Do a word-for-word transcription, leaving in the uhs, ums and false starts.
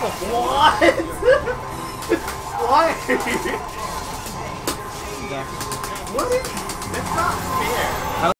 What? Why? Yeah. What is? That's not fair.